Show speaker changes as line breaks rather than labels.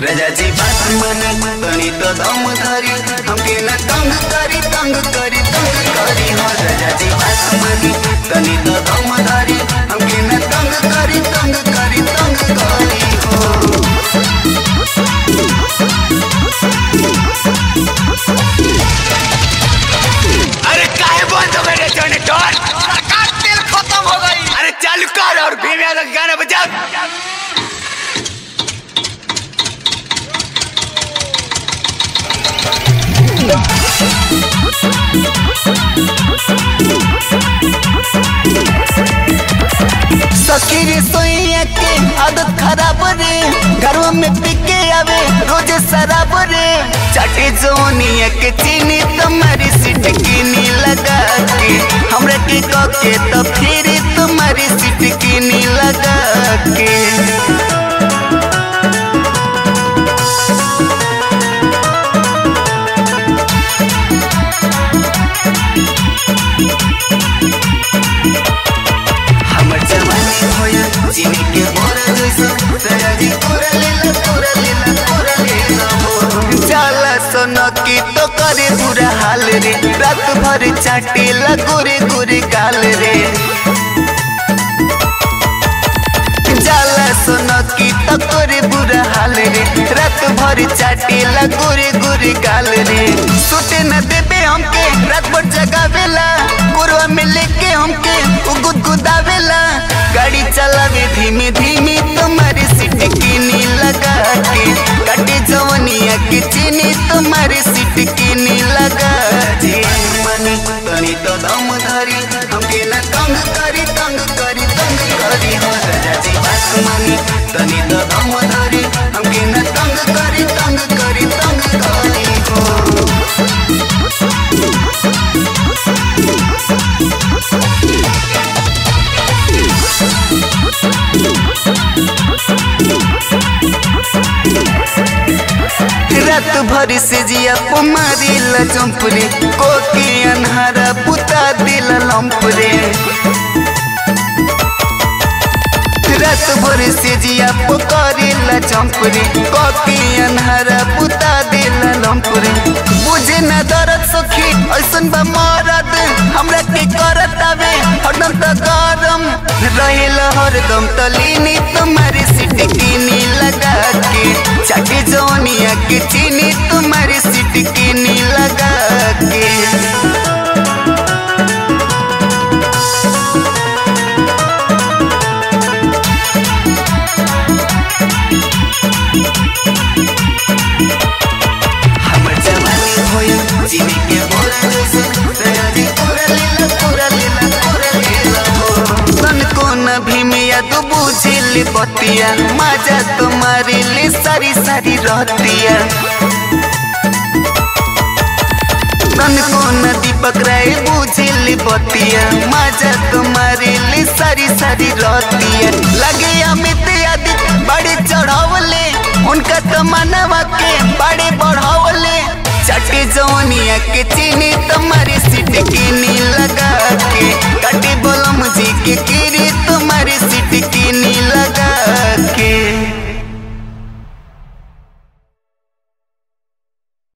राजा जी बात मानी तनी तो दम धरी हमके न तंग करी तंग करी तंग करी हो राजा जी बात मानी तनी तो दम धरी हमके न तंग करी तंग करी तंग करी हो।
अरे काहे बंद हो गए जनरेटर? सरकार तेल खत्म हो गई। अरे चालू कर और भीम यादव का गाना बजा।
सखी रे सोइया के आदत खराब रे घरों में पिके आवे रोज शराब रे चाटे जोनिया के चीनी तुम्हारी सिटकीनी लगा के हमरा के कके तो फिर तुम्हारी सिटकीनी लगा के। चीनी के बोरा जैसा राजा जी कोरा लेला हो जाला सोना की तो करे बुरा हाल रे रात भर चाटेला गोरे गोरे गाल रे जाला सोना की तो करे बुरा हाल रे रात भर चाटेला गोरे गोरे गाल रे सोते न देबे हमके रात भर जगावेला कोरवा में लेके हमके गुदगुदावेला गाड़ी चलावे धीमे धीमे तुम्हारी सिटकीनी लगा के काटे जवनिया के चीनी तुम्हारी सिटकीनी लगा के। मनी तनी तो दम धरी हमके न तंग करी तंग करी तंग करी हो राजा जी बात मानी तनी तो दम धरी हमके न तंग करी तंग करी तंग करी हो। रात भरी से जिया पुमारी लचंपरे कोकी अनहारा पुता दिल लंपरे रात भरी से जिया पुकारी लचंपरे कोकी अनहारा पुता दिल लंपरे बुझे न दर्द सखी ऐसन बा मरद हमरा के करत आवे हरदम त गरम रहेला हरदम तलीनी तुम्हारी सिटकीनी लगा के चाटे जोनिया के चीनी तुम्हारी सिटकीनी लगा के। चीनी के बोरा जैसा राजा जी कोरा लेला हो तन को न भीम याद बुझिल बतिया मजा तुम्हारी ले सारी सारी रहतिया तन को न दीपक राय बुझिल बतिया मजा तुम्हारी ले सारी सारी रहतिया लगे अमित याद बड़े चढ़ावले उनका तो मनवा के बड़े बढ़ावले चाटे जवनिया के चीनी तुम